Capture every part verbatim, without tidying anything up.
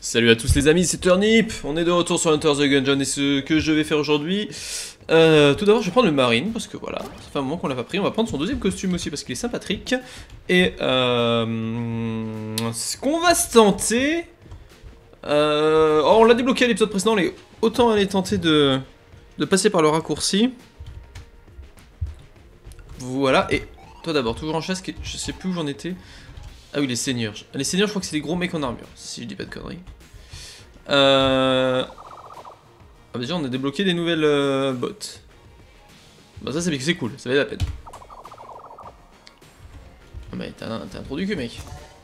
Salut à tous les amis, c'est Turnip. On est de retour sur Enter the Gungeon et ce que je vais faire aujourd'hui. Euh, tout d'abord, je vais prendre le Marine parce que voilà, ça fait un moment qu'on l'a pas pris. On va prendre son deuxième costume aussi parce qu'il est sympathique. Et euh, ce qu'on va se tenter. Euh, oh, on l'a débloqué à l'épisode précédent, mais autant aller tenter de, de passer par le raccourci. Voilà, et toi d'abord, toujours en chasse, je sais plus où j'en étais. Ah oui, les seigneurs. Les seigneurs, je crois que c'est des gros mecs en armure, si je dis pas de conneries. Euh... Ah bah déjà, on a débloqué des nouvelles euh, bottes. Bah ça, c'est cool, ça valait la peine. Ah mais t'as un, un trou du cul, mec.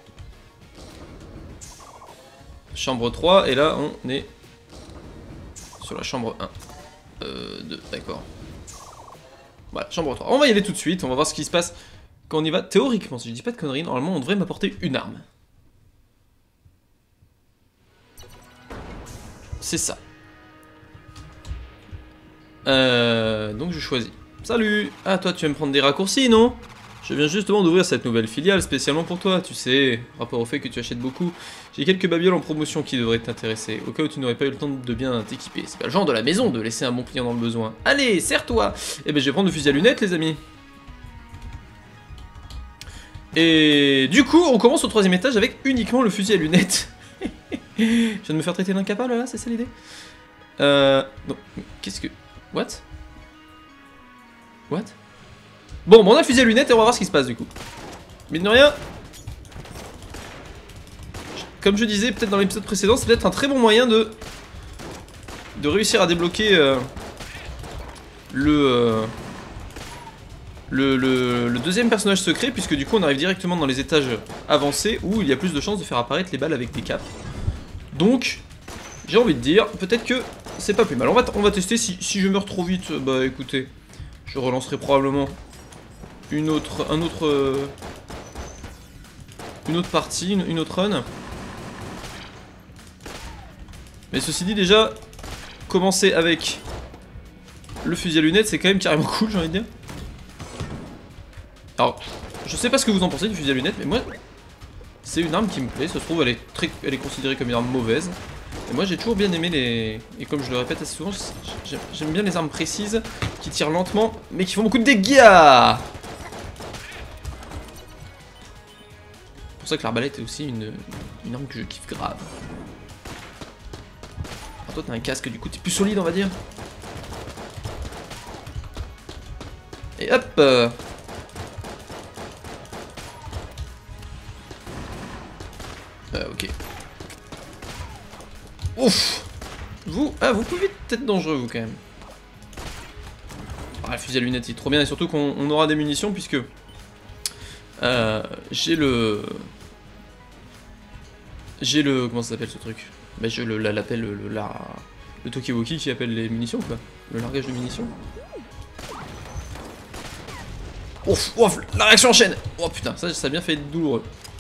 Chambre trois, et là, on est sur la chambre un. Euh, deux, d'accord. Voilà, chambre trois. On va y aller tout de suite, on va voir ce qui se passe quand on y va. Théoriquement, si je dis pas de conneries, normalement, on devrait m'apporter une arme. C'est ça. Euh, donc je choisis. Salut. Ah, toi, tu vas me prendre des raccourcis, non? Je viens justement d'ouvrir cette nouvelle filiale spécialement pour toi, tu sais, rapport au fait que tu achètes beaucoup. J'ai quelques babioles en promotion qui devraient t'intéresser, au cas où tu n'aurais pas eu le temps de bien t'équiper. C'est pas le genre de la maison de laisser un bon client dans le besoin. Allez, serre-toi. Eh ben, je vais prendre le fusil à lunettes, les amis. Et du coup, on commence au troisième étage avec uniquement le fusil à lunettes. Je viens de me faire traiter d'incapable là, c'est ça l'idée? Euh... Non, qu'est-ce que... What? What? Bon, bon, on a fusil à lunettes et on va voir ce qui se passe du coup. Mine de rien... Comme je disais peut-être dans l'épisode précédent, c'est peut-être un très bon moyen de... De réussir à débloquer... Euh... Le... Euh... Le, le, le deuxième personnage secret, puisque du coup on arrive directement dans les étages avancés où il y a plus de chances de faire apparaître les balles avec des capes. Donc, j'ai envie de dire, peut-être que c'est pas plus mal. On va, on va tester, si, si je meurs trop vite, bah écoutez, je relancerai probablement une autre, un autre, euh, une autre partie, une, une autre run. Mais ceci dit, déjà, commencer avec le fusil à lunettes, c'est quand même carrément cool, j'ai envie de dire. Alors, je sais pas ce que vous en pensez du fusil à lunettes, mais moi, c'est une arme qui me plaît. Ça se trouve, elle est, très, elle est considérée comme une arme mauvaise. Et moi, j'ai toujours bien aimé les... Et comme je le répète assez souvent, j'aime bien les armes précises, qui tirent lentement, mais qui font beaucoup de dégâts. C'est pour ça que l'arbalète est aussi une, une arme que je kiffe grave. Alors toi, t'as un casque, du coup, t'es plus solide, on va dire. Et hop euh... Euh, ok. Ouf. Vous, ah, vous pouvez être dangereux, vous, quand même. Ah, le fusil à lunettes, il est trop bien, et surtout qu'on aura des munitions, puisque... Euh, j'ai le... J'ai le... Comment ça s'appelle, ce truc? Bah, je l'appelle le, le, la... le Tokiwoki qui appelle les munitions, quoi. Le largage de munitions. Ouf, ouf, la réaction en chaîne. Oh, putain, ça, ça a bien fait être douloureux.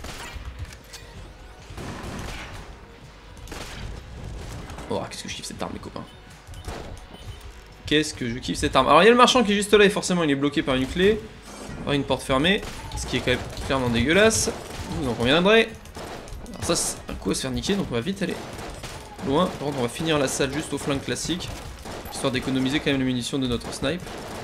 Oh, qu'est-ce que je kiffe cette arme, les copains. Qu'est-ce que je kiffe cette arme. Alors, il y a le marchand qui est juste là, et forcément, il est bloqué par une clé. Par une porte fermée. Ce qui est quand même clairement dégueulasse. Vous en conviendrez. Alors, ça, c'est un coup à se faire niquer, donc on va vite aller loin. Par contre, on va finir la salle juste au flingue classique. Histoire d'économiser quand même les munitions de notre snipe.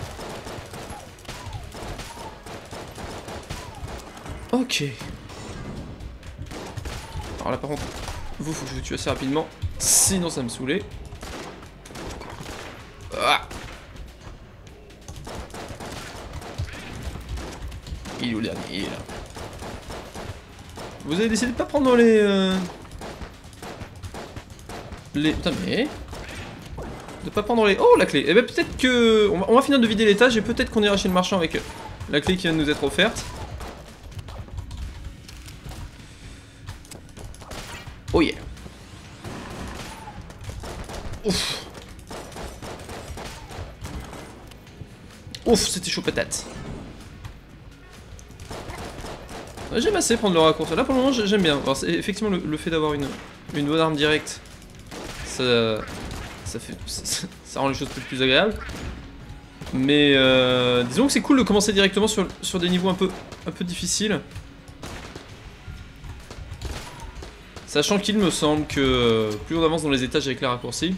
Ok. Alors là, par contre, vous, faut que je vous tue assez rapidement. Sinon ça me saoulait. Ah. Il est où le dernier? Il est là. Vous avez décidé de pas prendre les... Euh... Les... Putain mais... De pas prendre les... Oh la clé. Eh ben peut-être que... On va, on va finir de vider l'étage et peut-être qu'on ira chez le marchand avec la clé qui vient de nous être offerte. Oh yeah. Ouf. Ouf, c'était chaud patate. J'aime assez prendre le raccourci. Là pour le moment j'aime bien. Alors, effectivement le, le fait d'avoir une, une bonne arme directe, ça, ça, fait, ça, ça rend les choses peut-être plus agréables. Mais euh, disons que c'est cool de commencer directement sur, sur des niveaux un peu, un peu difficiles. Sachant qu'il me semble que plus on avance dans les étages avec les raccourcis,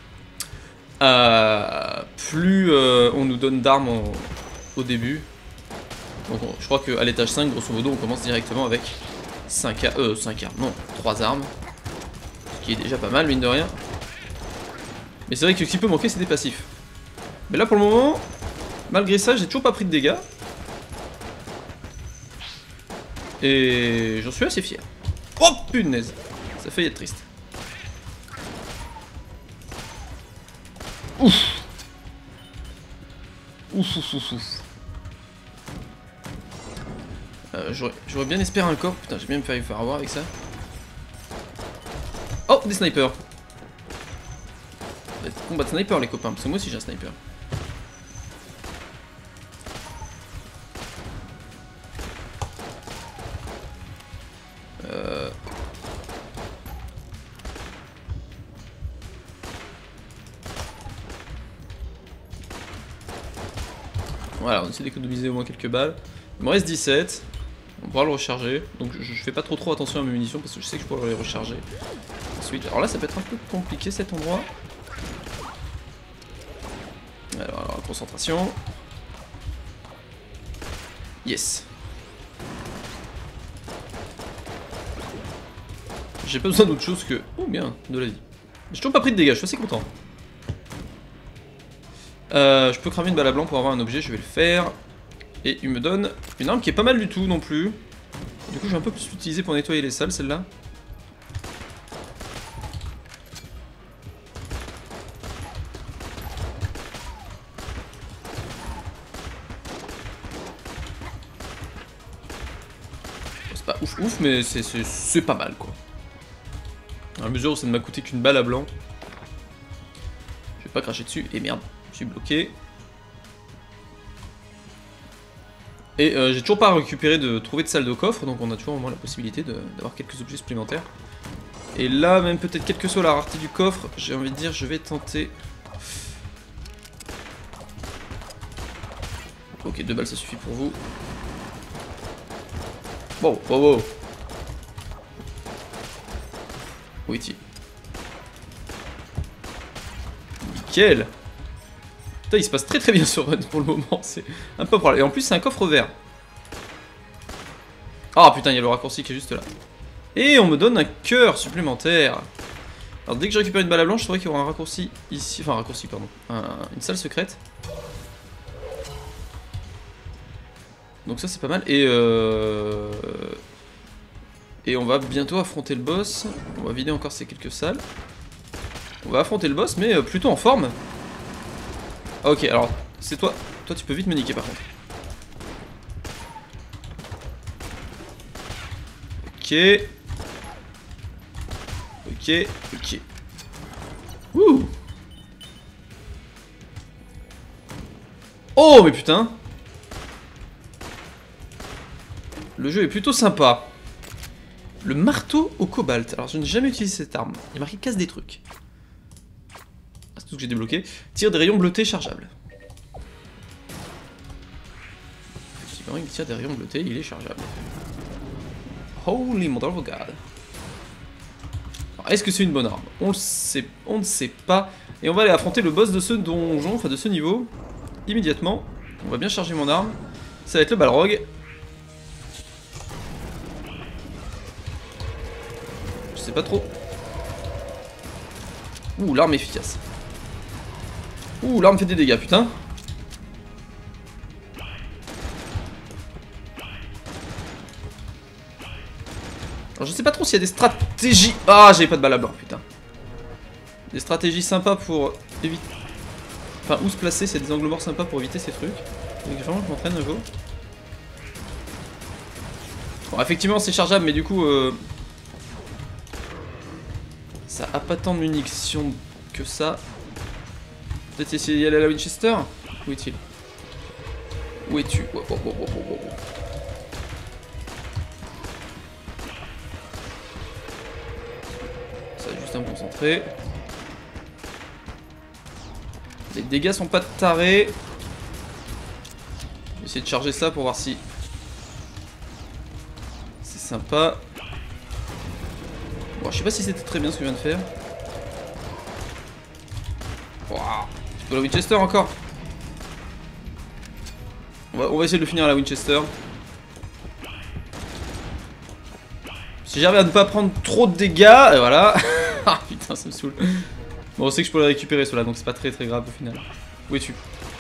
euh, plus euh, on nous donne d'armes au début. Donc on, je crois qu'à l'étage cinq, grosso modo, on commence directement avec cinq, euh, cinq armes, non, trois armes. Ce qui est déjà pas mal, mine de rien. Mais c'est vrai que ce qui peut manquer, c'est des passifs. Mais là, pour le moment, malgré ça, j'ai toujours pas pris de dégâts. Et j'en suis assez fier. Oh punaise, ça fait être triste. Ouf. Ouf ouf ouf ouf. Euh, J'aurais bien espéré un corps. Putain, j'ai bien me faire, faire avoir avec ça. Oh, des snipers. Ça va être combat de sniper, les copains, parce que moi aussi j'ai un sniper. Euh... Voilà, on essaie d'économiser au moins quelques balles. Il me reste dix-sept. On pourra le recharger. Donc je, je fais pas trop trop attention à mes munitions parce que je sais que je pourrais les recharger. Ensuite, alors là ça peut être un peu compliqué cet endroit. Alors, alors concentration. Yes. J'ai pas besoin d'autre chose que... Oh bien, de la vie. J'ai toujours pas pris de dégâts, je suis assez content. Euh, je peux cramer une balle à blanc pour avoir un objet, je vais le faire. Et il me donne une arme qui est pas mal du tout non plus. Du coup je vais un peu plus l'utiliser pour nettoyer les salles celle-là. C'est pas ouf ouf mais c'est pas mal quoi. À la mesure où ça ne m'a coûté qu'une balle à blanc. Je vais pas cracher dessus et merde, je suis bloqué. Et euh, j'ai toujours pas récupéré de trouver de salle de coffre, donc on a toujours au moins la possibilité d'avoir quelques objets supplémentaires. Et là, même peut-être quelle que soit la rareté du coffre, j'ai envie de dire, je vais tenter. Ok, deux balles ça suffit pour vous. Wow, wow, wow. Oui, ti. Nickel. Putain, il se passe très très bien sur Run pour le moment, c'est un peu problème. Et en plus, c'est un coffre vert. Ah putain, il y a le raccourci qui est juste là. Et on me donne un cœur supplémentaire. Alors, dès que je récupère une balle à blanche, je saurais qu'il y aura un raccourci ici. Enfin, un raccourci, pardon. Un, une salle secrète. Donc, ça, c'est pas mal. Et euh... Et on va bientôt affronter le boss. On va vider encore ces quelques salles. On va affronter le boss, mais plutôt en forme. Ok, alors, c'est toi. Toi, tu peux vite me niquer par contre. Ok. Ok, ok. Ouh. Oh, mais putain. Le jeu est plutôt sympa. Le marteau au cobalt. Alors, je n'ai jamais utilisé cette arme. Il y a marqué casse des trucs. C'est tout ce que j'ai débloqué. Tire des rayons bleutés chargeables. Effectivement, il tire des rayons bleutés, il est chargeable. Holy mother of God. Est-ce que c'est une bonne arme? On le sait, on ne sait pas. Et on va aller affronter le boss de ce donjon, enfin de ce niveau, immédiatement. On va bien charger mon arme. Ça va être le Balrog. Je sais pas trop. Ouh, l'arme efficace. Ouh, l'arme fait des dégâts, putain. Alors je sais pas trop s'il y a des stratégies... Ah, j'avais pas de balle à blanc, putain. Des stratégies sympas pour éviter... Enfin, où se placer, c'est des angles morts sympas pour éviter ces trucs. Donc vraiment, je m'entraîne un jour. Bon, effectivement, c'est chargeable, mais du coup... Euh... Ça a pas tant de munitions que ça. Peut-être essayer d'y aller à la Winchester? Où est-il? Où es-tu? Oh, oh, oh, oh, oh, oh. Ça va juste un peu concentré. Les dégâts sont pas tarés. Je vais essayer de charger ça pour voir si c'est sympa. Bon, je sais pas si c'était très bien ce que je viens de faire. Waouh. C'est pas la Winchester encore. On va, on va essayer de le finir à la Winchester. Si j'arrive à ne pas prendre trop de dégâts, et voilà. Ah putain, ça me saoule. Bon, on sait que je peux le récupérer cela, donc c'est pas très très grave au final. Où es-tu?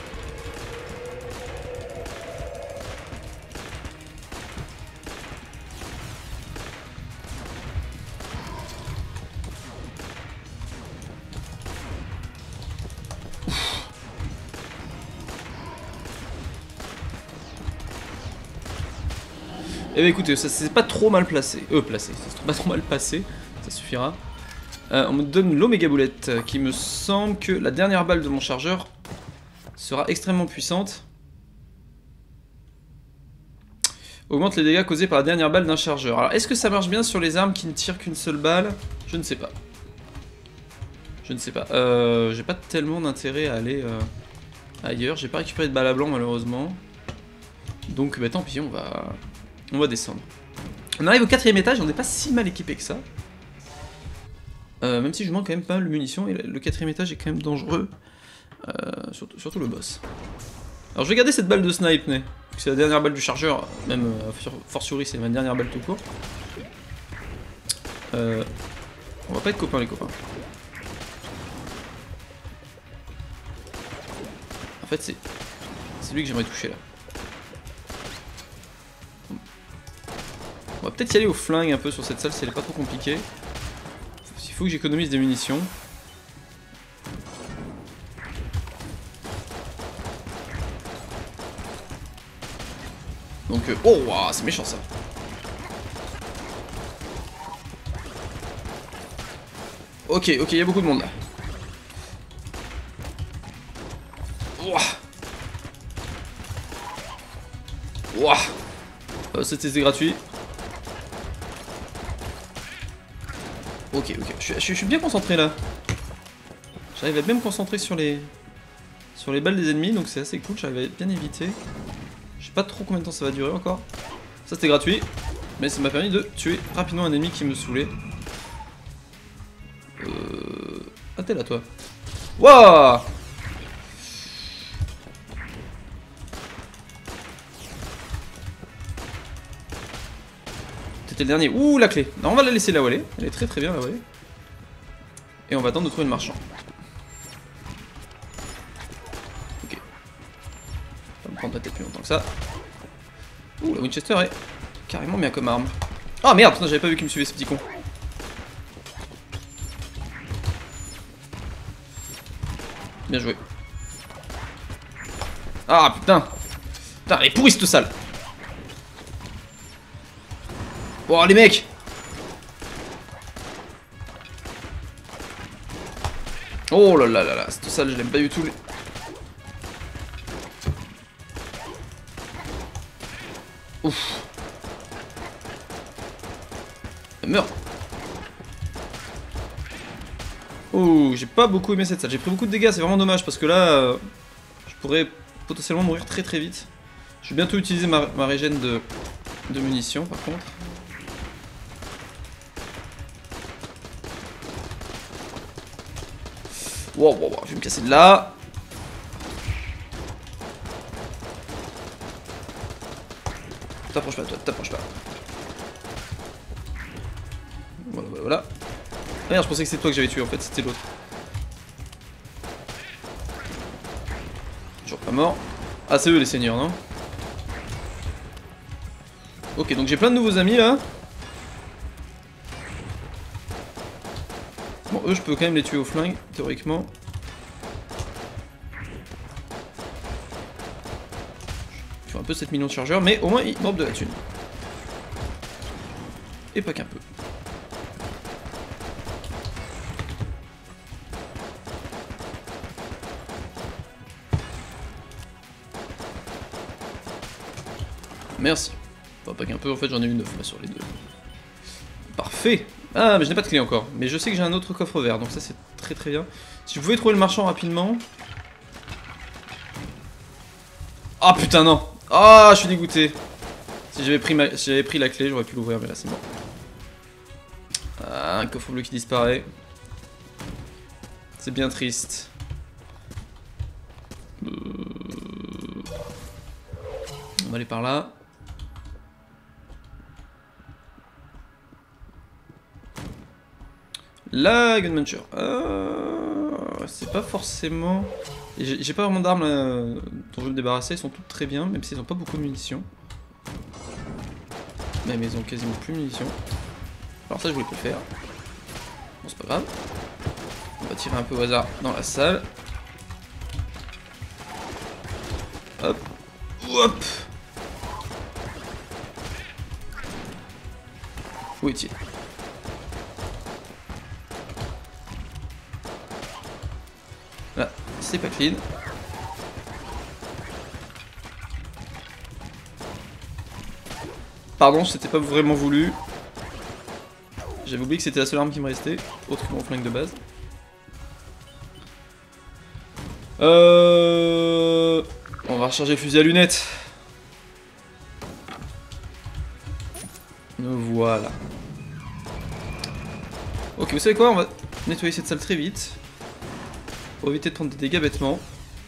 Eh bien écoutez, ça c'est pas trop mal placé. Euh, placé, ça c'est pas trop mal passé. Ça suffira. Euh, on me donne l'Oméga Boulette, euh, qui me semble que la dernière balle de mon chargeur sera extrêmement puissante. Augmente les dégâts causés par la dernière balle d'un chargeur. Alors est-ce que ça marche bien sur les armes qui ne tirent qu'une seule balle? Je ne sais pas. Je ne sais pas. Euh, J'ai pas tellement d'intérêt à aller euh, ailleurs. J'ai pas récupéré de balle à blanc malheureusement. Donc bah tant pis, on va... On va descendre. On arrive au quatrième étage, on n'est pas si mal équipé que ça. Euh, même si je manque quand même pas mal de munitions, et le quatrième étage est quand même dangereux. Euh, surtout, surtout le boss. Alors je vais garder cette balle de snipe, né. C'est la dernière balle du chargeur, même euh, fortiori c'est ma dernière balle tout court. Euh, on va pas être copains les copains. En fait c'est... C'est lui que j'aimerais toucher là. On va peut-être y aller au flingue un peu sur cette salle si elle est pas trop compliquée. Il faut que j'économise des munitions. Donc, euh, oh, wow, c'est méchant ça. Ok, ok, il y a beaucoup de monde là. Ouah. Ouah. Euh, C'était gratuit. Ok, ok, je, je, je suis bien concentré là. J'arrive à bien me concentrer sur les sur les balles des ennemis, donc c'est assez cool, j'arrive à bien éviter. Je sais pas trop combien de temps ça va durer encore. Ça c'était gratuit, mais ça m'a permis de tuer rapidement un ennemi qui me saoulait. Euh... Ah t'es là toi. Wouah. C'était le dernier. Ouh, la clé. Non, on va la laisser là où elle est. Elle est très très bien là où elle est. Et on va attendre de trouver le marchand. Ok. Ça va me prendre peut-être plus longtemps que ça. Ouh, la Winchester est carrément bien comme arme. Ah merde, j'avais pas vu qu'il me suivait ce petit con. Bien joué. Ah putain. Putain, elle est pourrie cette salle. Oh les mecs. Oh là là là là, cette salle je l'aime pas du tout. Ouf. Elle meurt. Oh, j'ai pas beaucoup aimé cette salle. J'ai pris beaucoup de dégâts, c'est vraiment dommage parce que là, euh, je pourrais potentiellement mourir très très vite. Je vais bientôt utiliser ma, ma régène de, de munitions par contre. Wow, wow, wow, je vais me casser de là. T'approches pas, toi, t'approches pas. Voilà, voilà, voilà. Ah merde, je pensais que c'était toi que j'avais tué, en fait, c'était l'autre. Toujours pas mort. Ah, c'est eux les seigneurs, non? Ok, donc j'ai plein de nouveaux amis là. Bon, eux, je peux quand même les tuer au flingue, théoriquement. Je fais un peu sept millions de chargeurs, mais au moins ils dropent de la thune. Et pas qu'un peu. Merci. Enfin, pas qu'un peu, en fait j'en ai eu neuf là sur les deux. Parfait. Ah, mais je n'ai pas de clé encore. Mais je sais que j'ai un autre coffre vert, donc ça c'est très très bien. Si je pouvais trouver le marchand rapidement. Ah oh, putain non. Ah, oh, je suis dégoûté. Si j'avais pris, ma... si j'avais pris la clé, j'aurais pu l'ouvrir, mais là c'est bon. Ah, un coffre bleu qui disparaît. C'est bien triste. Euh... On va aller par là. La Gunmuncher. Euh... C'est pas forcément... J'ai pas vraiment d'armes dont je vais me débarrasser. Elles sont toutes très bien, même s'ils ont pas beaucoup de munitions. Même ils ont quasiment plus de munitions. Alors ça je voulais pas le faire. Bon c'est pas grave. On va tirer un peu au hasard dans la salle. Hop. Hop. Où est-il? Là, c'est pas clean. Pardon, c'était pas vraiment voulu. J'avais oublié que c'était la seule arme qui me restait, autre que mon flingue de base. Euh... On va recharger le fusil à lunettes. Voilà. Ok, vous savez quoi? On va nettoyer cette salle très vite. Pour éviter de prendre des dégâts bêtement.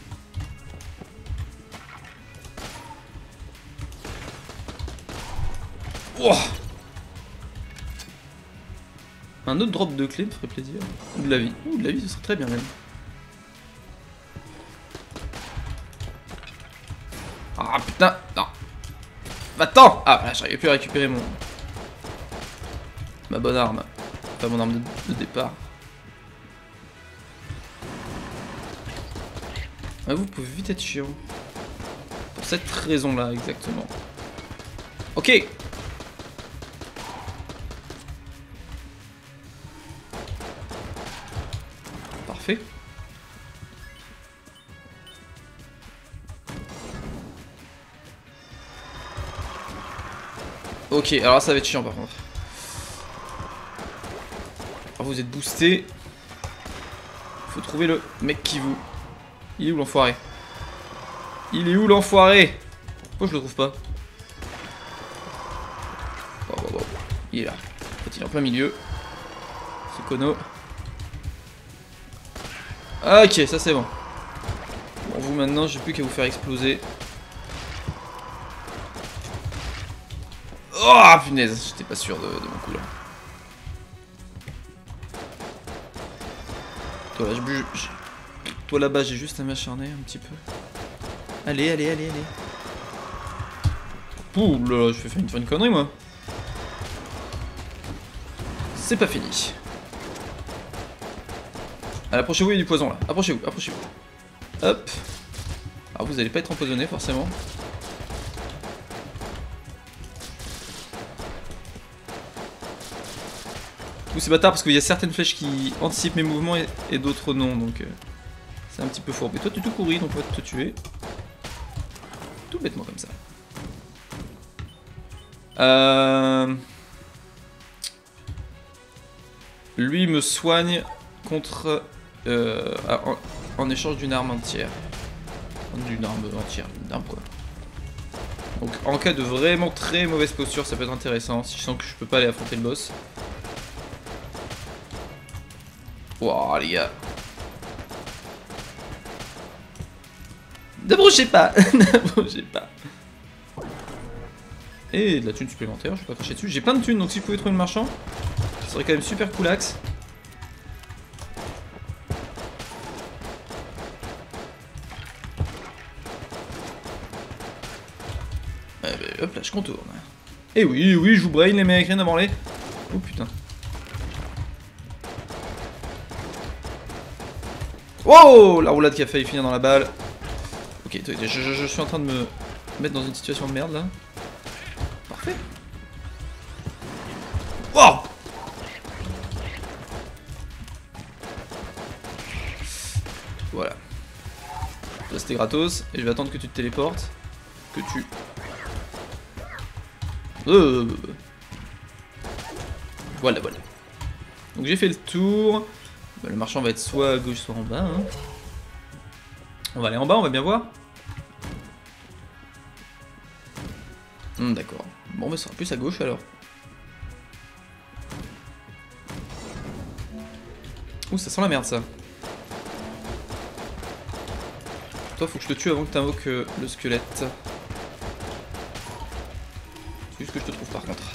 Wow. Un autre drop de clé me ferait plaisir. Ou de la vie. Ou de la vie, ce serait très bien même. Ah putain, non. Va-t'en. Ah voilà, j'arrivais plus à récupérer mon... ma bonne arme. Pas mon arme de, de départ. Ah, vous pouvez vite être chiant. Pour cette raison-là, exactement. Ok. Parfait. Ok, alors ça va être chiant par contre. Alors vous êtes boosté. Faut trouver le mec qui vous... Il est où l'enfoiré? Il est où l'enfoiré? Pourquoi je le trouve pas? Oh, oh, oh. Il est là. En fait, il est en plein milieu. Ce cono. Ok, ça c'est bon. Bon, vous maintenant, j'ai plus qu'à vous faire exploser. Oh punaise, j'étais pas sûr de, de mon coup là. Toi là, je, je, toi là-bas, j'ai juste à m'acharner un petit peu. Allez, allez, allez, allez. Ouh là, je vais faire une, faire une connerie moi. C'est pas fini. Allez, approchez-vous, il y a du poison là. Approchez-vous, approchez-vous. Hop. Alors vous allez pas être empoisonné forcément. Vous c'est bâtard parce qu'il y a certaines flèches qui anticipent mes mouvements et, et d'autres non, donc euh, c'est un petit peu fourbe. Et toi tu te couris, donc on va te tuer. Tout bêtement comme ça. Euh... Lui me soigne contre... Euh, en, en échange d'une arme entière. D'une arme entière, d'une arme quoi. Donc en cas de vraiment très mauvaise posture, ça peut être intéressant si je sens que je peux pas aller affronter le boss. Wouah les gars. N'approchez pas. N'approchez pas. Et de la thune supplémentaire, je vais pas cracher dessus. J'ai plein de thunes, donc si je pouvais trouver le marchand, ça serait quand même super cool axe. Eh ben, hop là, je contourne. Et oui, oui, je vous brain les mecs, rien à branler. Oh putain. Wow, la roulade qui a failli finir dans la balle. Ok, je, je, je suis en train de me mettre dans une situation de merde là. Parfait. Wow. Voilà. Là c'était gratos. Et je vais attendre que tu te téléportes. Que tu... Euh... Voilà, voilà. Donc j'ai fait le tour. Bah, le marchand va être soit à gauche, soit en bas. Hein. On va aller en bas, on va bien voir. Hum, d'accord. Bon, bah, ça sera plus à gauche alors. Ouh, ça sent la merde ça. Toi, faut que je te tue avant que t'invoques euh, le squelette. C'est juste que je te trouve par contre.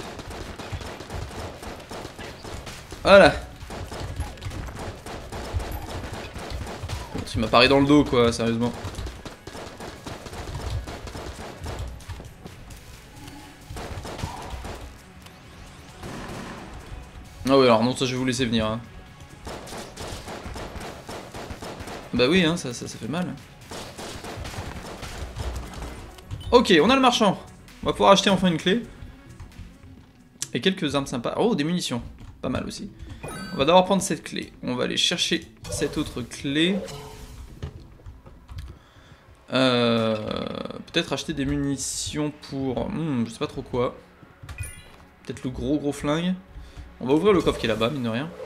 Voilà. Bon, il m'apparaît dans le dos quoi, sérieusement. Ah ouais, alors non, ça je vais vous laisser venir. Hein. Bah oui, hein, ça, ça, ça fait mal. Ok, on a le marchand. On va pouvoir acheter enfin une clé. Et quelques armes sympas. Oh, des munitions. Pas mal aussi. On va d'abord prendre cette clé. On va aller chercher cette autre clé. Euh, Peut-être acheter des munitions pour... Hmm, je sais pas trop quoi. Peut-être le gros gros flingue. On va ouvrir le coffre qui est là-bas, mine de rien.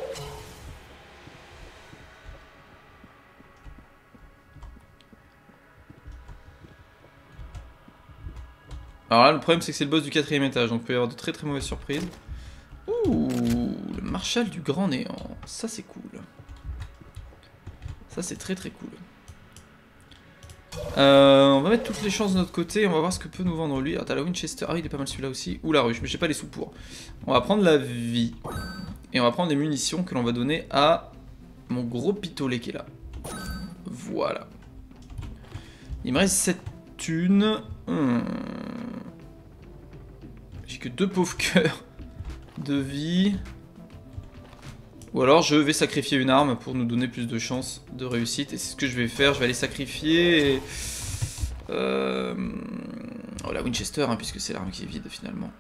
Alors là, le problème, c'est que c'est le boss du quatrième étage, donc il peut y avoir de très très mauvaises surprises. Ouh, le Marshal du Grand Néant. Ça, c'est cool. Ça, c'est très très cool. Euh, on va mettre toutes les chances de notre côté, on va voir ce que peut nous vendre lui. Ah, t'as la Winchester, ah il est pas mal celui-là aussi. Ou la ruche, mais j'ai pas les sous pour. On va prendre la vie. Et on va prendre les munitions que l'on va donner à mon gros pitolet qui est là. Voilà. Il me reste sept thunes. Hmm. J'ai que deux pauvres cœurs de vie. Ou alors je vais sacrifier une arme pour nous donner plus de chances de réussite. Et c'est ce que je vais faire, je vais aller sacrifier... Et... Euh... Oh, la Winchester, hein, puisque c'est l'arme qui est vide finalement.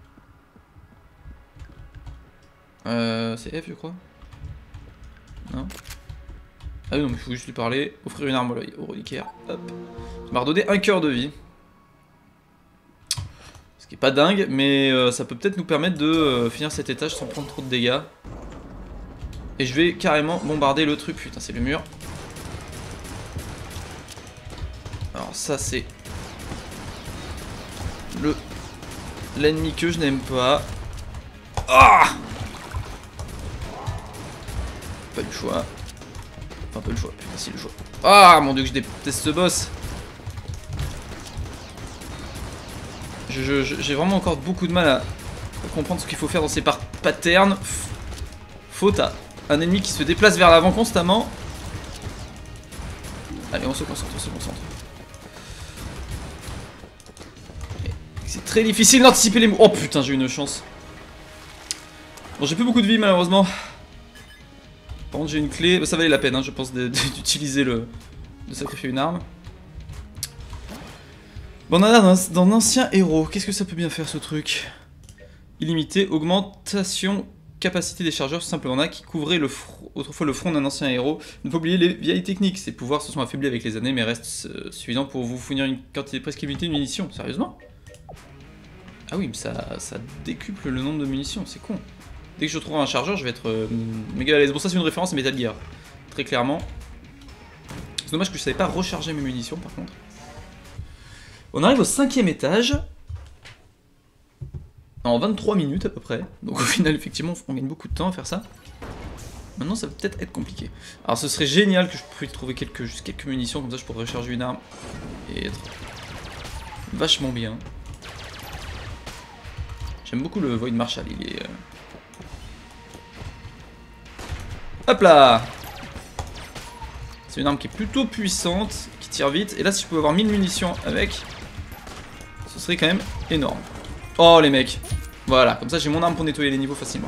Euh... C'est F je crois. Non. Ah oui non mais il faut juste lui parler. Offrir une arme au reliquaire. Hop. Ça m'a redonné un cœur de vie. Ce qui est pas dingue, mais euh, ça peut peut-être nous permettre de euh, finir cet étage sans prendre trop de dégâts. Et je vais carrément bombarder le truc. Putain, c'est le mur. Alors ça, c'est le l'ennemi que je n'aime pas. Ah, pas eu le choix. Enfin, pas eu le choix. Putain, si le choix. Ah, mon dieu, que je déteste ce boss. Je, je, j'ai vraiment encore beaucoup de mal à, à comprendre ce qu'il faut faire dans ces patterns. Faute à un ennemi qui se déplace vers l'avant constamment. Allez, on se concentre, on se concentre. C'est très difficile d'anticiper les mots. Oh putain, j'ai eu une chance. Bon, j'ai plus beaucoup de vie malheureusement. Par contre, j'ai une clé. Ça valait la peine, hein, je pense, d'utiliser le. de sacrifier une arme. Bon, on a dans, dans l'ancien héros. Qu'est-ce que ça peut bien faire ce truc? Illimité, augmentation. Capacité des chargeurs, tout simplement, on a qui couvrait le autrefois le front d'un ancien héros. Ne pas oublier les vieilles techniques, ces pouvoirs se sont affaiblis avec les années, mais restent euh, suffisants pour vous fournir une quantité presque illimitée de munitions. Sérieusement? Ah oui, mais ça, ça décuple le nombre de munitions, c'est con. Dès que je trouve un chargeur, je vais être euh, méga à l'aise. Bon, ça c'est une référence à Metal Gear, très clairement. C'est dommage que je savais pas recharger mes munitions, par contre. On arrive au cinquième étage. En vingt-trois minutes à peu près, donc au final effectivement on gagne beaucoup de temps à faire ça. Maintenant ça va peut-être être compliqué. Alors ce serait génial que je puisse trouver quelques, juste quelques munitions, comme ça je pourrais recharger une arme et être vachement bien. J'aime beaucoup le Void Marshal, il est... Euh... Hop là! C'est une arme qui est plutôt puissante, qui tire vite, et là si je pouvais avoir mille munitions avec, ce serait quand même énorme. Oh les mecs. Voilà, comme ça j'ai mon arme pour nettoyer les niveaux facilement.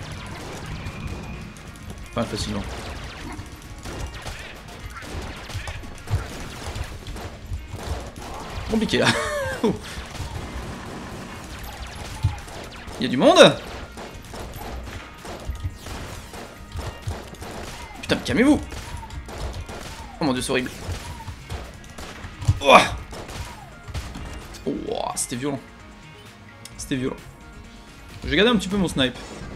Enfin facilement. Compliqué là. Il y a du monde. Putain mais calmez-vous. Oh mon dieu c'est horrible. Oh, oh c'était violent. C'était violent. Je vais garder un petit peu mon snipe.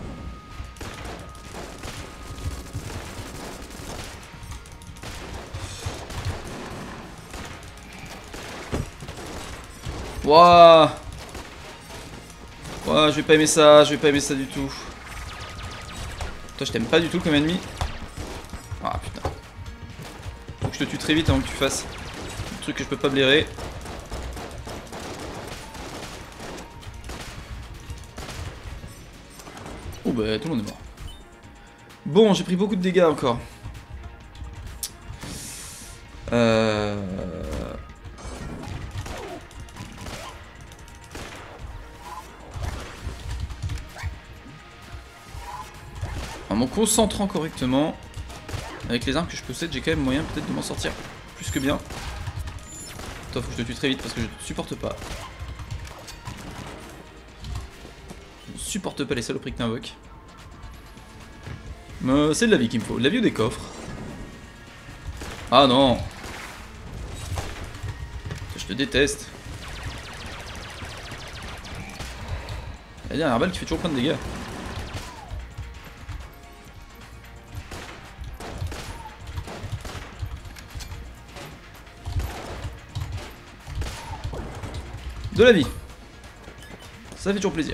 Wouah. Wouah, je vais pas aimer ça, je vais pas aimer ça du tout. Toi, je t'aime pas du tout comme ennemi. Ah putain. Faut que je te tue très vite avant que tu fasses le truc que je peux pas blairer. Oh bah tout le monde est mort. Bon, j'ai pris beaucoup de dégâts encore. Euh... En me concentrant correctement, avec les armes que je possède, j'ai quand même moyen peut-être de m'en sortir plus que bien. Toi, faut que je te tue très vite parce que je te supporte pas. Je ne supporte pas les saloperies que t'invoques. Mais c'est de la vie qu'il me faut, de la vie ou des coffres. Ah non. Je te déteste. La dernière balle qui fait toujours plein de dégâts. De la vie. Ça fait toujours plaisir.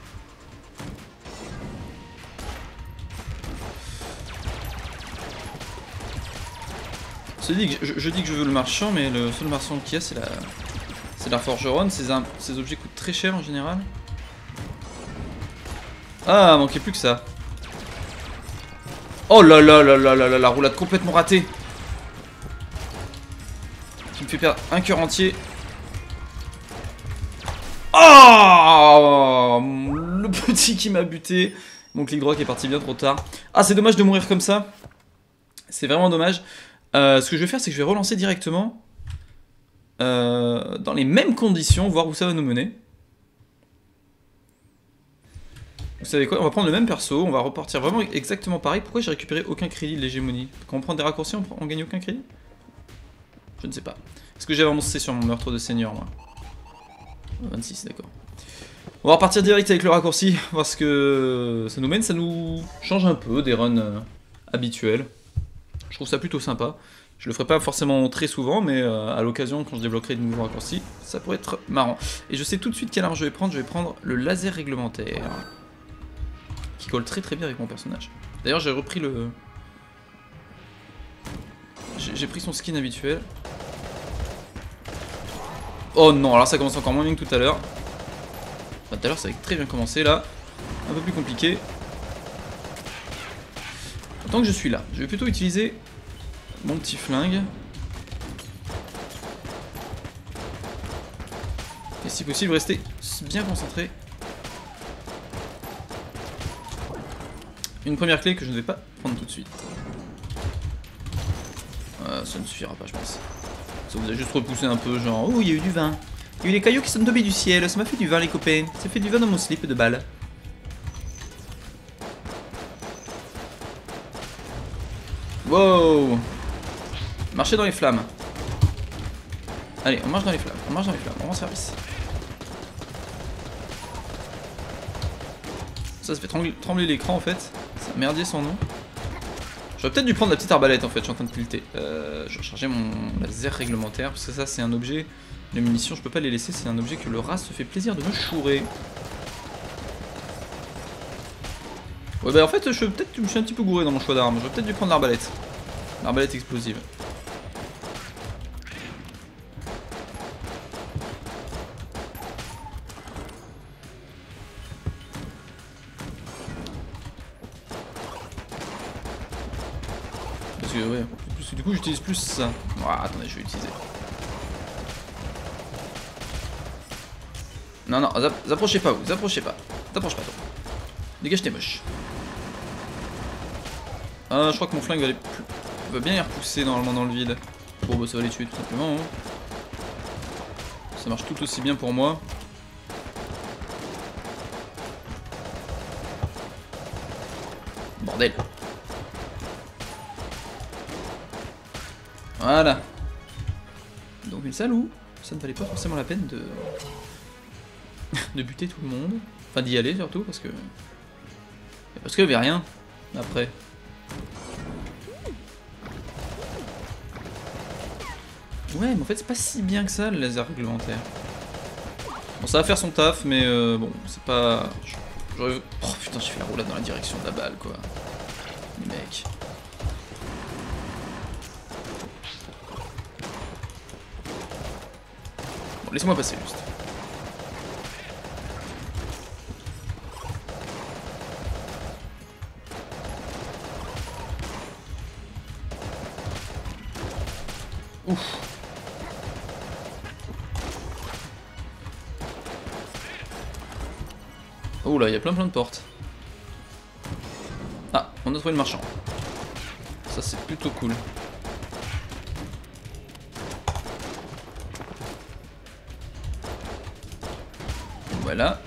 Je dis, que je, je dis que je veux le marchand, mais le seul marchand qu'il y a, c'est la, c'est la forgeronne. Ces, ces objets coûtent très cher en général. Ah, manquait plus que ça. Oh là là là là là là, la roulade complètement ratée. Qui me fait perdre un cœur entier. Oh, le petit qui m'a buté. Mon clic droit qui est parti bien trop tard. Ah, c'est dommage de mourir comme ça. C'est vraiment dommage. Euh, ce que je vais faire, c'est que je vais relancer directement euh, dans les mêmes conditions, voir où ça va nous mener. Vous savez quoi? On va prendre le même perso, on va repartir vraiment exactement pareil. Pourquoi j'ai récupéré aucun crédit de l'hégémonie? Quand on prend des raccourcis, on, prend, on gagne aucun crédit? Je ne sais pas. Est-ce que j'ai avancé sur mon meurtre de seigneur, moi? vingt-six, d'accord. On va repartir direct avec le raccourci, parce que ça nous mène, ça nous change un peu des runs euh, habituels. Je trouve ça plutôt sympa. Je le ferai pas forcément très souvent, mais euh, à l'occasion, quand je débloquerai de nouveaux raccourcis, ça pourrait être marrant. Et je sais tout de suite quelle arme je vais prendre. Je vais prendre le laser réglementaire, qui colle très très bien avec mon personnage. D'ailleurs, j'ai repris le... J'ai pris son skin habituel. Oh non, alors ça commence encore moins bien que tout à l'heure. Enfin, tout à l'heure, ça avait très bien commencé, là. Un peu plus compliqué. Tant que je suis là, je vais plutôt utiliser mon petit flingue. Et si possible, rester bien concentré. Une première clé que je ne vais pas prendre tout de suite. Euh, ça ne suffira pas, je pense. Ça vous a juste repoussé un peu, genre, oh, il y a eu du vin. Il y a eu des cailloux qui sont tombés du ciel. Ça m'a fait du vin, les copains. Ça fait du vin dans mon slip de balle. Wow. Marcher dans les flammes. Allez, on marche dans les flammes. On marche dans les flammes. On rend service. Ça, ça fait trembler l'écran en fait. Ça a merdier son nom. J'aurais peut-être dû prendre la petite arbalète en fait. Je suis en train de tilter. Euh, je vais recharger mon laser réglementaire. Parce que ça, c'est un objet. Les munitions, je peux pas les laisser. C'est un objet que le rat se fait plaisir de me chourer. Ouais, bah en fait, je, peut-être je me suis un petit peu gouré dans mon choix d'armes. J'aurais peut-être dû prendre l'arbalète. L'arbalète explosive. Parce que, ouais, parce que du coup, j'utilise plus ça. Ah, attendez, je vais utiliser. Non, non, vous approchez pas, vous approchez pas. T'approches pas, toi. Dégage, t'es moche. Ah, je crois que mon flingue va, aller plus... va bien les repousser normalement dans le vide. Bon, bah ça va les tuer tout simplement. Hein. Ça marche tout aussi bien pour moi. Bordel. Voilà. Donc une salle où ça ne valait pas forcément la peine de... de buter tout le monde. Enfin d'y aller surtout parce que... Parce qu'il n'y avait rien après. Ouais, mais en fait c'est pas si bien que ça le laser réglementaire. Bon, ça va faire son taf, mais euh, bon, c'est pas... Oh putain, j'ai fait la roulade dans la direction de la balle, quoi. Les mecs. laissez-moi passer juste. Ouf. Oh là, il y a plein plein de portes. Ah, on a trouvé le marchand. Ça c'est plutôt cool. Voilà.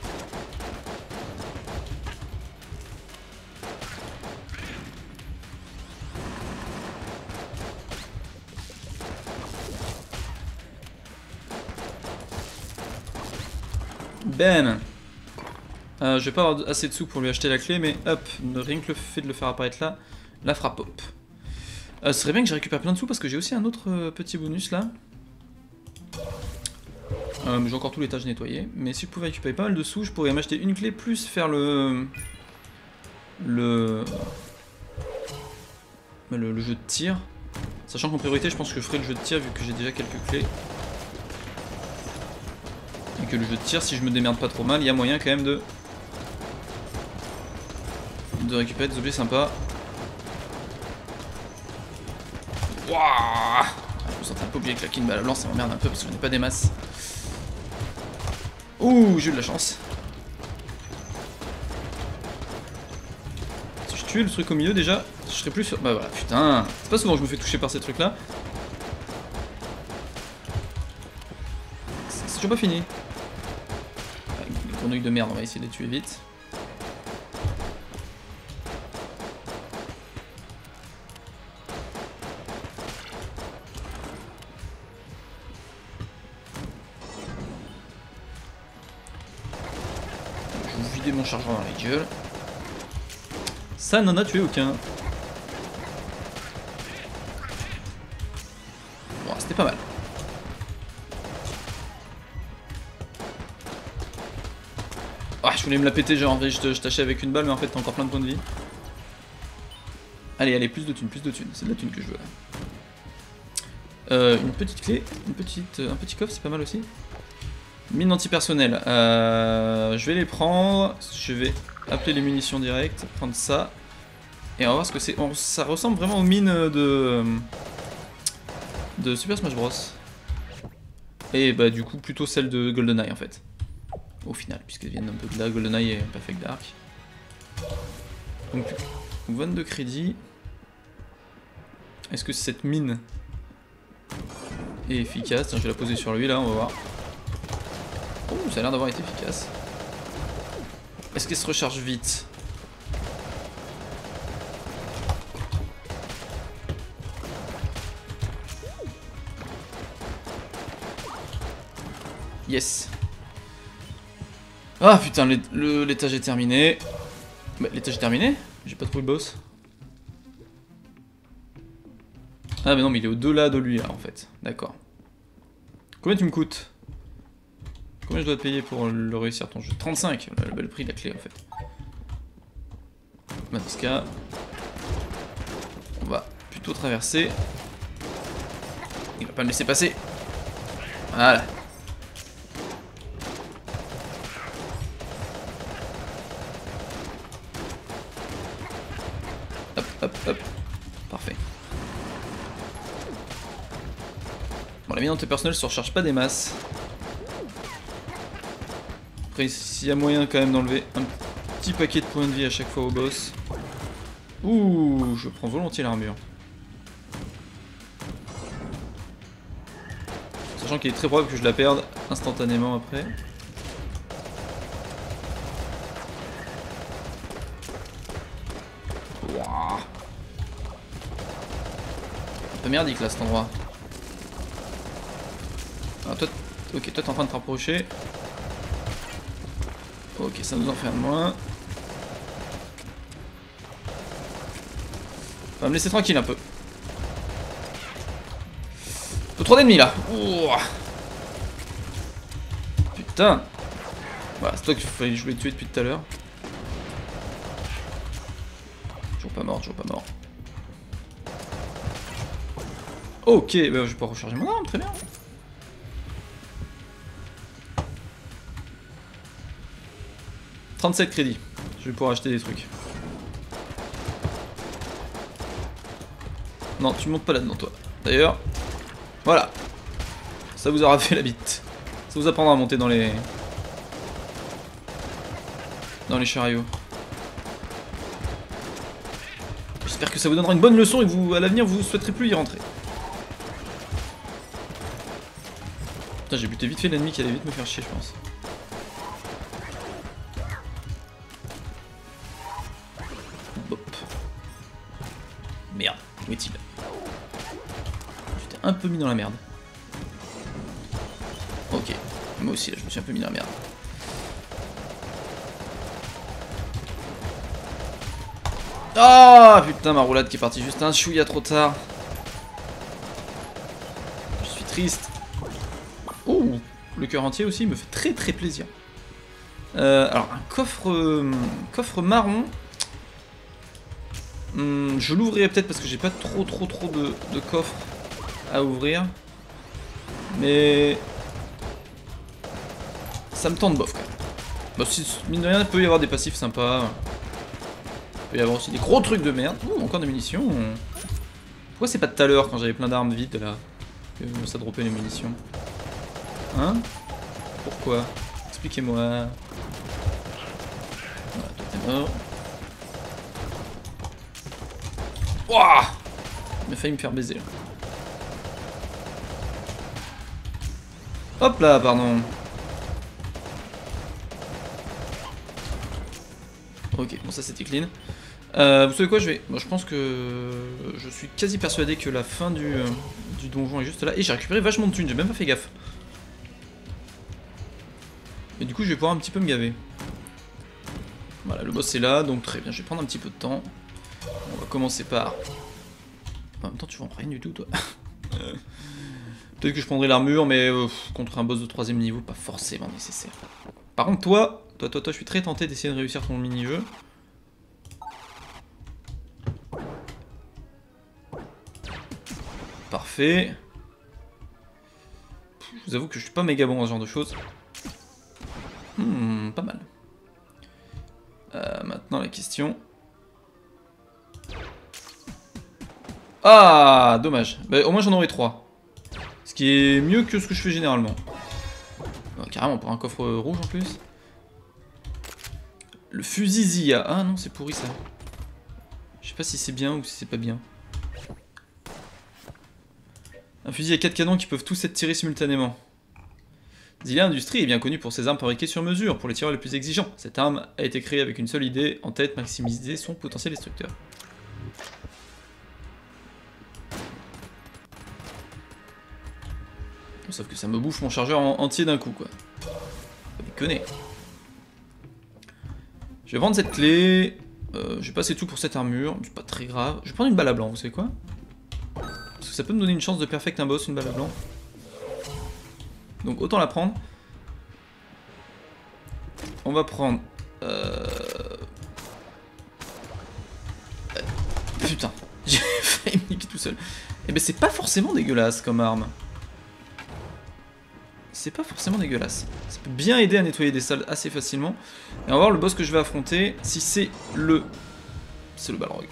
Ben. Euh, je vais pas avoir assez de sous pour lui acheter la clé, mais hop, rien que le fait de le faire apparaître là, la fera pop. Euh, ce serait bien que je récupère plein de sous parce que j'ai aussi un autre euh, petit bonus là. Euh, j'ai encore tout l'étage nettoyé, mais si je pouvais récupérer pas mal de sous, je pourrais m'acheter une clé plus faire le... Le... Le, le jeu de tir. Sachant qu'en priorité, je pense que je ferai le jeu de tir vu que j'ai déjà quelques clés. Et que le jeu de tir, si je me démerde pas trop mal, il y a moyen quand même de... de récupérer des objets sympas. Wouah, je me sentais un peu obligé de claquer une balle à blanc, ça m'emmerde un peu parce que j'en ai pas des masses. Ouh, j'ai eu de la chance. Si je tuais le truc au milieu déjà, je serais plus sûr. Bah voilà, putain. C'est pas souvent que je me fais toucher par ces trucs là. C'est toujours pas fini. Les grenouilles de merde, on va essayer de les tuer vite. Mon chargeur dans la gueule. Ça n'en a tué aucun. Bon, c'était pas mal. Ah, je voulais me la péter, genre en vrai je tâchais avec une balle, mais en fait t'as encore plein de points de vie. Allez, allez, plus de thunes, plus de thunes. C'est de la thune que je veux là. Euh, une petite clé, une petite, un petit coffre, c'est pas mal aussi. Mine antipersonnelle, euh, je vais les prendre, je vais appeler les munitions directes, prendre ça, et on va voir ce que c'est. Ça ressemble vraiment aux mines de, de Super Smash Bros. Et bah du coup plutôt celle de GoldenEye en fait, au final, puisqu'elles viennent un peu de là, GoldenEye et Perfect Dark. Donc vingt-deux crédits. Est-ce que cette mine est efficace? Tiens, je vais la poser sur lui là, on va voir. Oh, ça a l'air d'avoir été efficace. Est-ce qu'elle se recharge vite? Yes. Ah putain, l'étage est terminé. Bah, l'étage est terminé? J'ai pas trouvé le boss. Ah mais non, mais il est au-delà de lui là en fait. D'accord. Combien tu me coûtes? Combien je dois te payer pour le réussir ton jeu? trente-cinq, le bel prix de la clé en fait. Bah, dans ce cas, on va plutôt traverser. Il va pas me laisser passer. Voilà. Hop, hop, hop. Parfait. Bon, la mine antipersonnelle se recharge pas des masses. Après, s'il y a moyen quand même d'enlever un petit paquet de points de vie à chaque fois au boss. Ouh, je prends volontiers l'armure. Sachant qu'il est très probable que je la perde instantanément après. Wouah. Un peu merdique là cet endroit. Alors toi, ok, toi t'es en train de te rapprocher. Ok, ça nous en fait un de moins. On va me laisser tranquille un peu. Peu trop d'ennemis là. Ouah. Putain. Voilà, c'est toi que je voulais tuer depuis tout à l'heure. Toujours pas mort, toujours pas mort. Ok, bah, je vais pouvoir recharger mon arme, très bien. trente-sept crédits. Je vais pouvoir acheter des trucs. Non, tu montes pas là-dedans, toi. D'ailleurs, voilà. Ça vous aura fait la bite. Ça vous apprendra à monter dans les... dans les chariots. J'espère que ça vous donnera une bonne leçon et que vous, à l'avenir, vous ne souhaiterez plus y rentrer. Putain, j'ai buté vite fait l'ennemi qui allait vite me faire chier, je pense. Bop. Merde, où est-il? J'étais un peu mis dans la merde. Ok, moi aussi là, je me suis un peu mis dans la merde. Ah, oh, putain, ma roulade qui est partie juste un chouïa trop tard. Je suis triste. Oh, le cœur entier aussi me fait très très plaisir. Euh, alors, un coffre, euh, coffre marron. Hum, je l'ouvrirai peut-être parce que j'ai pas trop trop trop de, de coffres à ouvrir. Mais... ça me tente bof quand même. Bah, si, mine de rien, il peut y avoir des passifs sympas. Il peut y avoir aussi des gros trucs de merde. Ouh, encore des munitions. Pourquoi c'est pas de tout à l'heure quand j'avais plein d'armes vides là que ça dropait les munitions? Hein? Pourquoi? Expliquez-moi. Voilà, toi t'es mort. Wouah! Il a failli me faire baiser là. Hop là, pardon. Ok, bon ça c'était clean. Euh, vous savez quoi, je vais... Bon, je pense que... je suis quasi persuadé que la fin du, euh, du donjon est juste là. Et j'ai récupéré vachement de thunes, j'ai même pas fait gaffe. Et du coup je vais pouvoir un petit peu me gaver. Voilà, le boss est là, donc très bien, je vais prendre un petit peu de temps. On va commencer par... En même temps tu vends rien du tout toi. Peut-être que je prendrai l'armure, mais euh, contre un boss de troisième niveau, pas forcément nécessaire. Par contre toi, toi, toi, toi, je suis très tenté d'essayer de réussir ton mini-jeu. Parfait. Je vous avoue que je suis pas méga bon à ce genre de choses. Hmm, pas mal. Euh, maintenant la question. Ah, dommage. Bah, au moins j'en aurai trois. Ce qui est mieux que ce que je fais généralement. Oh, carrément, pour un coffre rouge en plus. Le fusil Zia. Ah non, c'est pourri ça. Je sais pas si c'est bien ou si c'est pas bien. Un fusil à quatre canons qui peuvent tous être tirés simultanément. Zia Industries est bien connue pour ses armes fabriquées sur mesure, pour les tireurs les plus exigeants. Cette arme a été créée avec une seule idée en tête, maximiser son potentiel destructeur. Sauf que ça me bouffe mon chargeur en entier d'un coup, quoi. Faut déconner. Je vais vendre cette clé. Euh, je vais passer tout pour cette armure, c'est pas très grave. Je vais prendre une balle à blanc, vous savez quoi? Parce que ça peut me donner une chance de perfect un boss, une balle à blanc. Donc autant la prendre. On va prendre... Euh... Euh... Putain, j'ai failli me niquer tout seul. Et ben c'est pas forcément dégueulasse comme arme. C'est pas forcément dégueulasse. Ça peut bien aider à nettoyer des salles assez facilement. Et on va voir le boss que je vais affronter. Si c'est le... C'est le Balrog.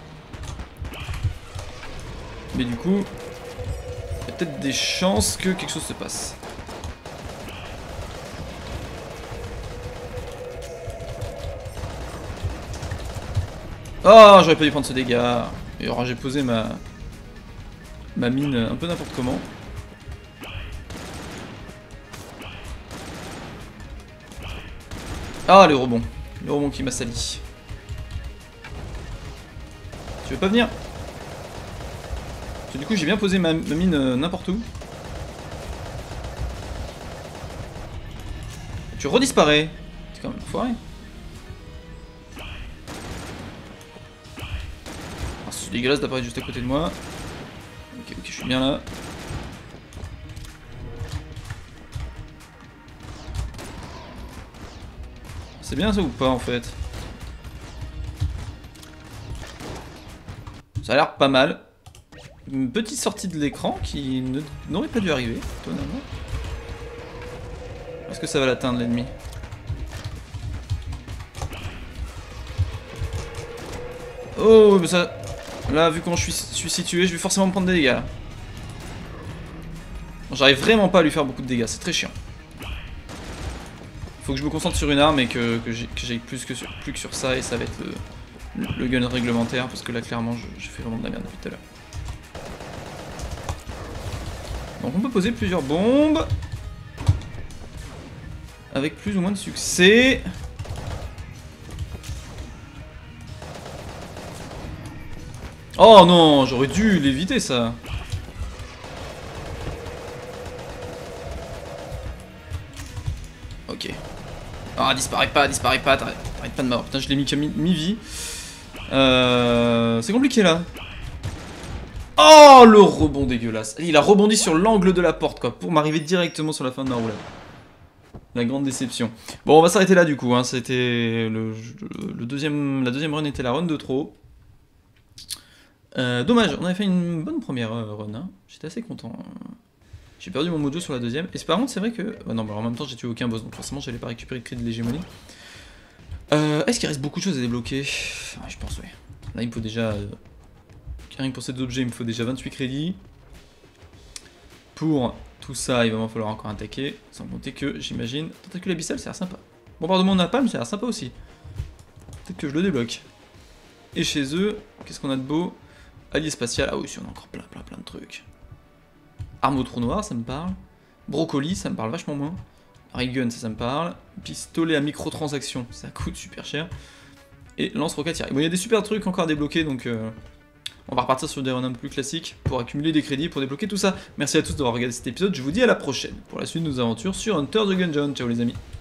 Mais du coup... il y a peut-être des chances que quelque chose se passe. Oh, j'aurais pas dû prendre ce dégât. Et alors j'ai posé ma... ma mine un peu n'importe comment. Ah, le rebond. Le rebond qui m'a sali. Tu veux pas venir? Parce que du coup, j'ai bien posé ma, ma mine euh, n'importe où. Tu redisparais. C'est quand même foiré. Ah, c'est dégueulasse d'apparaître juste à côté de moi. Ok, ok, je suis bien là. C'est bien ça ou pas en fait? Ça a l'air pas mal. Une petite sortie de l'écran qui n'aurait pas dû arriver, étonnamment. Est-ce que ça va l'atteindre l'ennemi? Oh, mais ça... Là, vu comment je suis, je suis situé, je vais forcément me prendre des dégâts, là. J'arrive vraiment pas à lui faire beaucoup de dégâts, c'est très chiant. Faut que je me concentre sur une arme et que, que j'aille plus que, sur, plus que sur ça, et ça va être le, le gun réglementaire, parce que là, clairement, je, je fais vraiment de la merde depuis tout à l'heure. Donc on peut poser plusieurs bombes. Avec plus ou moins de succès. Oh non, j'aurais dû l'éviter ça. Ok. Ah, disparaît pas, disparaît pas, t'arrêtes pas de mort. Putain, je l'ai mis qu'à mi-vie. Euh, c'est compliqué là. Oh, le rebond dégueulasse. Il a rebondi sur l'angle de la porte, quoi, pour m'arriver directement sur la fin de ma roulade. La grande déception. Bon, on va s'arrêter là du coup. Hein. C'était le, le deuxième, la deuxième run était la run de trop. Euh, dommage, on avait fait une bonne première run. Hein. J'étais assez content. J'ai perdu mon mojo sur la deuxième. Et par contre, c'est vrai que. Bah non, bah en même temps, j'ai tué aucun boss, donc forcément, j'allais pas récupérer le crédit de l'hégémonie. Euh, Est-ce qu'il reste beaucoup de choses à débloquer? Ouais, je pense, ouais. Là, il me faut déjà. Euh... Rien que pour ces objets, il me faut déjà vingt-huit crédits. Pour tout ça, il va m'en falloir encore attaquer. Sans compter que, j'imagine, tentacule abyssal, ça a l'air sympa. Bombardement napalm, ça a l'air sympa aussi. Peut-être que je le débloque. Et chez eux, qu'est-ce qu'on a de beau? Allié spatial, ah oui, si on a encore plein, plein, plein de trucs. Arme au trou noir, ça me parle. Brocoli, ça me parle vachement moins. Ray gun, ça, ça me parle. Pistolet à microtransaction, ça coûte super cher. Et lance-roquette, bon, il y a des super trucs encore à débloquer, donc euh, on va repartir sur des runs un peu plus classiques pour accumuler des crédits, pour débloquer tout ça. Merci à tous d'avoir regardé cet épisode, je vous dis à la prochaine pour la suite de nos aventures sur Enter the Gungeon. Ciao les amis.